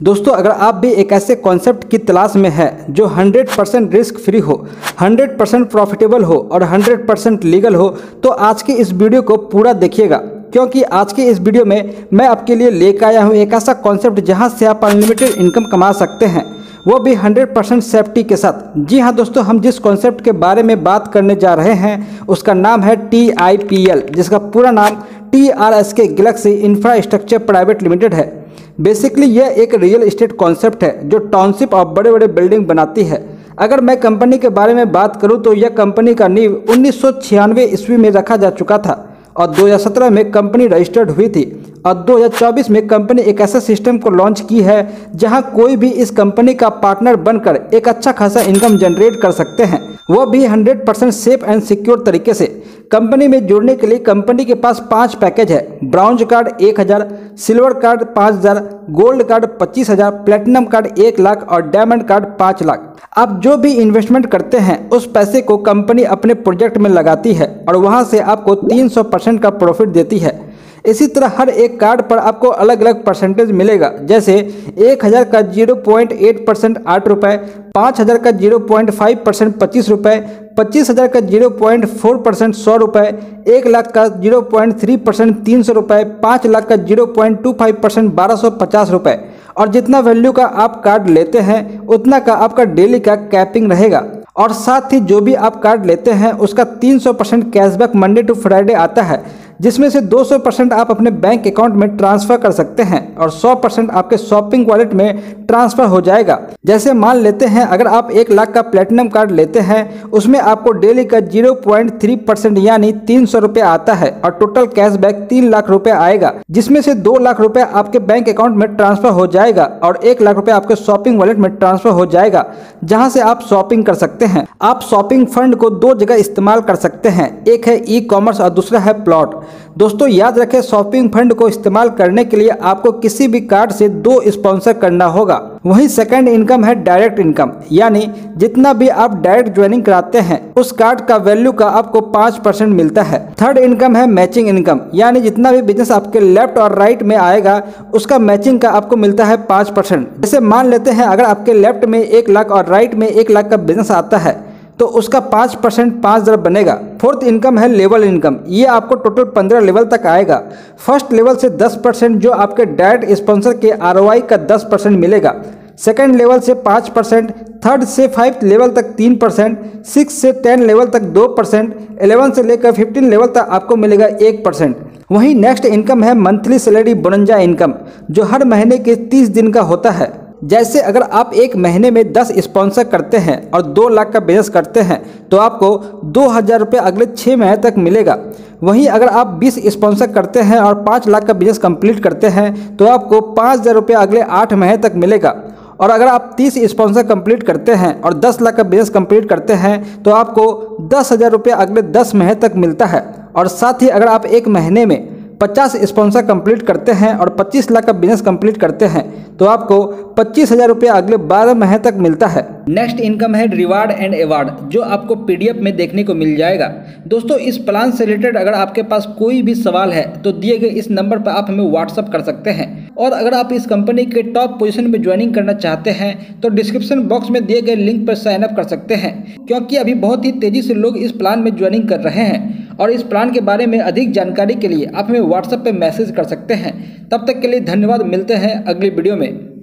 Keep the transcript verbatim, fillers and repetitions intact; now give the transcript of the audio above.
दोस्तों, अगर आप भी एक ऐसे कॉन्सेप्ट की तलाश में है जो हंड्रेड परसेंट रिस्क फ्री हो, हंड्रेड परसेंट प्रॉफिटेबल हो और हंड्रेड परसेंट लीगल हो, तो आज की इस वीडियो को पूरा देखिएगा, क्योंकि आज की इस वीडियो में मैं आपके लिए लेकर आया हूँ एक ऐसा कॉन्सेप्ट जहाँ से आप अनलिमिटेड इनकम कमा सकते हैं, वो भी हंड्रेड परसेंट सेफ्टी के साथ। जी हाँ दोस्तों, हम जिस कॉन्सेप्ट के बारे में बात करने जा रहे हैं उसका नाम है टी आई पी एल, जिसका पूरा नाम टी आर एस के गैलेक्सी इंफ्रास्ट्रक्चर प्राइवेट लिमिटेड है। बेसिकली यह एक रियल एस्टेट कॉन्सेप्ट है जो टाउनशिप और बड़े बड़े बिल्डिंग बनाती है। अगर मैं कंपनी के बारे में बात करूं तो यह कंपनी का नींव उन्नीस सौ छियानवे ईस्वी में रखा जा चुका था और दो हज़ार सत्रह में कंपनी रजिस्टर्ड हुई थी और दो हज़ार चौबीस में कंपनी एक ऐसा सिस्टम को लॉन्च की है जहां कोई भी इस कंपनी का पार्टनर बनकर एक अच्छा खासा इनकम जनरेट कर सकते हैं, वो भी hundred percent safe and secure तरीके से। कंपनी में जुड़ने के लिए कंपनी के पास पांच पैकेज है। ब्राउन्ज कार्ड एक हज़ार, सिल्वर कार्ड पाँच हज़ार, गोल्ड कार्ड पच्चीस हज़ार, प्लेटिनम कार्ड एक लाख और डायमंड कार्ड पाँच लाख। आप जो भी इन्वेस्टमेंट करते हैं उस पैसे को कंपनी अपने प्रोजेक्ट में लगाती है और वहां से आपको तीन सौ परसेंट का प्रॉफिट देती है। इसी तरह हर एक कार्ड पर आपको अलग अलग परसेंटेज मिलेगा, जैसे एक हज़ार का जीरो पॉइंट एट परसेंट आठ रुपये, पाँच हज़ार का जीरो पॉइंट फाइव परसेंट पच्चीस रुपये, पच्चीस हज़ार का जीरो पॉइंट फोर परसेंट सौ रुपये, एक लाख का जीरो पॉइंट थ्री परसेंट तीन सौ रुपये, पाँच लाख का zero point two five percent बारह सौ पचास रुपये। और जितना वैल्यू का आप कार्ड लेते हैं उतना का आपका डेली का कैपिंग रहेगा। और साथ ही जो भी आप कार्ड लेते हैं उसका तीन सौ percent cashback Monday to Friday आता है, जिसमें से दो सौ परसेंट आप अपने बैंक अकाउंट में ट्रांसफ़र कर सकते हैं और सौ परसेंट आपके शॉपिंग वॉलेट में ट्रांसफ़र हो जाएगा। जैसे मान लेते हैं अगर आप एक लाख का प्लेटिनम कार्ड लेते हैं, उसमें आपको डेली का जीरो पॉइंट थ्री परसेंट यानी तीन सौ रुपये आता है और टोटल कैशबैक तीन लाख रुपये आएगा, जिसमें से दो लाख रुपये आपके बैंक अकाउंट में ट्रांसफ़र हो जाएगा और एक लाख रुपये आपके शॉपिंग वॉलेट में ट्रांसफ़र हो जाएगा, जहाँ से आप शॉपिंग कर सकते हैं। आप शॉपिंग फंड को दो जगह इस्तेमाल कर सकते हैं, एक है ई कॉमर्स और दूसरा है प्लॉट। दोस्तों याद रखें, शॉपिंग फंड को इस्तेमाल करने के लिए आपको किसी भी कार्ड से दो स्पॉन्सर करना होगा। वहीं सेकंड इनकम है डायरेक्ट इनकम, यानी जितना भी आप डायरेक्ट ज्वाइनिंग कराते हैं उस कार्ड का वैल्यू का आपको पाँच परसेंट मिलता है। थर्ड इनकम है मैचिंग इनकम, यानी जितना भी बिजनेस आपके लेफ्ट और राइट में आएगा उसका मैचिंग का आपको मिलता है पाँच परसेंट। जैसे मान लेते हैं अगर आपके लेफ्ट में एक लाख और राइट में एक लाख का बिजनेस आता है तो उसका पाँच परसेंट पाँच हज़ार बनेगा। फोर्थ इनकम है लेवल इनकम, ये आपको टोटल पंद्रह लेवल तक आएगा। फर्स्ट लेवल से दस परसेंट जो आपके डायरेक्ट स्पॉन्सर के आर ओ आई का दस परसेंट मिलेगा, सेकेंड लेवल से पाँच परसेंट, थर्ड से फाइव लेवल तक तीन परसेंट, सिक्स से टेन लेवल तक दो परसेंट, इलेवन से लेकर फिफ्टीन लेवल तक आपको मिलेगा एक परसेंट। वहीं नेक्स्ट इनकम है मंथली सैलरी बोनंजा इनकम, जो हर महीने के तीस दिन का होता है। जैसे अगर आप एक महीने में दस स्पॉन्सर करते हैं और दो लाख का बिजनेस करते हैं तो आपको दो हज़ार रुपये अगले छः महीने तक मिलेगा। वहीं अगर आप बीस स्पॉन्सर करते हैं और पाँच लाख का बिजनेस कंप्लीट करते हैं तो आपको पाँच हज़ार रुपये अगले आठ महीने तक मिलेगा। और अगर आप तीस स्पॉन्सर कंप्लीट करते हैं और दस लाख का बिजनेस कंप्लीट करते हैं तो आपको दस हज़ार रुपये अगले दस महीने तक मिलता है। और साथ ही अगर आप एक महीने में पचास स्पॉन्सर कंप्लीट करते हैं और पच्चीस लाख का बिजनेस कंप्लीट करते हैं तो आपको पच्चीस हज़ार रुपये अगले बारह महीने तक मिलता है। नेक्स्ट इनकम है रिवार्ड एंड अवार्ड, जो आपको पीडीएफ में देखने को मिल जाएगा। दोस्तों इस प्लान से रिलेटेड अगर आपके पास कोई भी सवाल है तो दिए गए इस नंबर पर आप हमें व्हाट्सअप कर सकते हैं। और अगर आप इस कंपनी के टॉप पोजीशन में ज्वाइनिंग करना चाहते हैं तो डिस्क्रिप्शन बॉक्स में दिए गए लिंक पर साइन अप कर सकते हैं, क्योंकि अभी बहुत ही तेजी से लोग इस प्लान में ज्वाइनिंग कर रहे हैं। और इस प्लान के बारे में अधिक जानकारी के लिए आप हमें व्हाट्सएप पे मैसेज कर सकते हैं। तब तक के लिए धन्यवाद, मिलते हैं अगली वीडियो में।